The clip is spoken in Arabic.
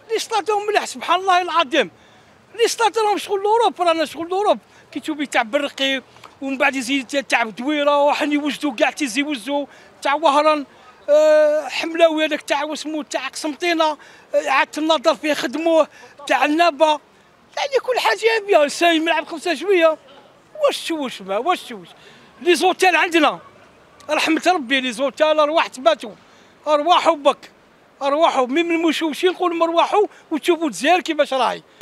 لي سطاتهم مليح سبحان الله العظيم. لي سطات راهم شغل اوروب، رانا شغل اوروب كي تشوفي تاع برقي ومن بعد يزيد تاع دويره وحن يوجدوا كاع تيزي يوجدوا تاع وهران حملاوي هذاك تاع واسمو تاع قسنطينه اعاده النظر فيه خدموه تاع النابه، يعني كل حاجه بها السايم يلعب خمسه شويه. واش ما واش لي زوتيل عندنا رحمه ربي، لي زوتيل ارواح تباتوا ارواحوا بك ارواحوا من المشوشين نقول مرواحوا وتشوفوا الجزائر كيفاش راهي.